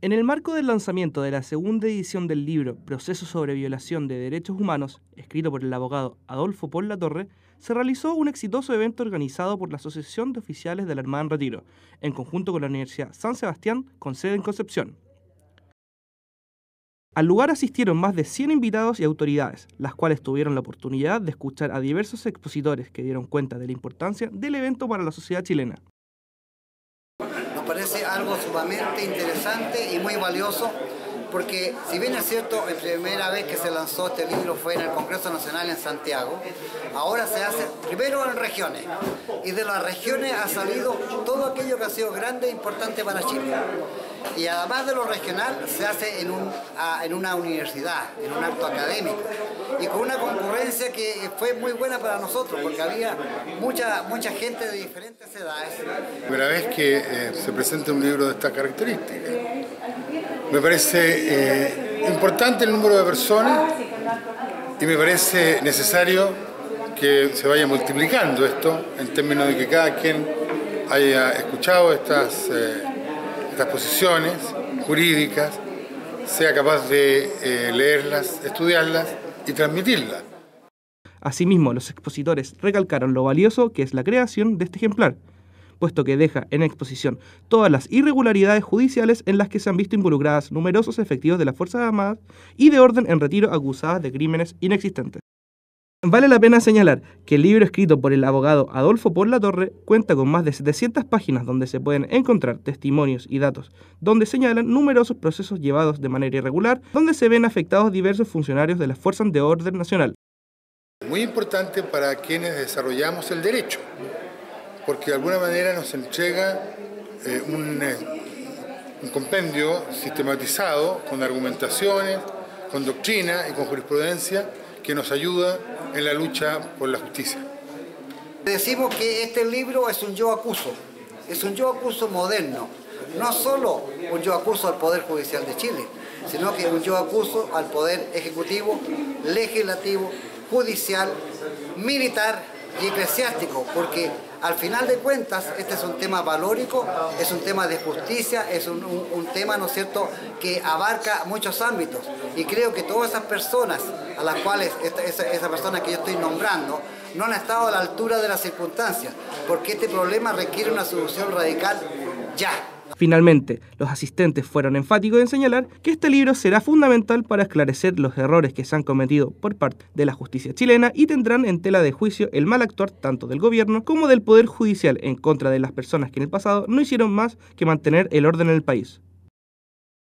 En el marco del lanzamiento de la segunda edición del libro Proceso sobre violación de derechos humanos, escrito por el abogado Adolfo Pol Latorre, se realizó un exitoso evento organizado por la Asociación de Oficiales de la Armada en Retiro, en conjunto con la Universidad San Sebastián, con sede en Concepción. Al lugar asistieron más de 100 invitados y autoridades, las cuales tuvieron la oportunidad de escuchar a diversos expositores que dieron cuenta de la importancia del evento para la sociedad chilena. Nos parece algo sumamente interesante y muy valioso, porque si bien es cierto, la primera vez que se lanzó este libro fue en el Congreso Nacional en Santiago, ahora se hace primero en regiones, y de las regiones ha salido todo aquello que ha sido grande e importante para Chile. Y además de lo regional, se hace en una universidad, en un acto académico, y con una concurrencia que fue muy buena para nosotros, porque había mucha gente de diferentes edades. Primera vez que se presenta un libro de esta característica. Me parece importante el número de personas y me parece necesario que se vaya multiplicando esto en términos de que cada quien haya escuchado estas posiciones jurídicas, sea capaz de leerlas, estudiarlas y transmitirlas. Asimismo, los expositores recalcaron lo valioso que es la creación de este ejemplar, puesto que deja en exposición todas las irregularidades judiciales en las que se han visto involucradas numerosos efectivos de las Fuerzas Armadas y de orden en retiro acusadas de crímenes inexistentes. Vale la pena señalar que el libro escrito por el abogado Adolfo Pol Latorre cuenta con más de 700 páginas donde se pueden encontrar testimonios y datos, donde señalan numerosos procesos llevados de manera irregular, donde se ven afectados diversos funcionarios de las Fuerzas de Orden Nacional. Muy importante para quienes desarrollamos el derecho, porque de alguna manera nos entrega un compendio sistematizado con argumentaciones, con doctrina y con jurisprudencia que nos ayuda en la lucha por la justicia. Decimos que este libro es un yo acuso moderno, no solo un yo acuso al Poder Judicial de Chile, sino que un yo acuso al Poder Ejecutivo, Legislativo, Judicial, Militar y Eclesiástico, porque al final de cuentas este es un tema valórico, es un tema de justicia, es un tema, ¿no es cierto?, que abarca muchos ámbitos, y creo que todas esas personas a las cuales esa persona que yo estoy nombrando no han estado a la altura de las circunstancias, porque este problema requiere una solución radical ya. Finalmente, los asistentes fueron enfáticos en señalar que este libro será fundamental para esclarecer los errores que se han cometido por parte de la justicia chilena y tendrán en tela de juicio el mal actuar tanto del gobierno como del Poder Judicial en contra de las personas que en el pasado no hicieron más que mantener el orden en el país.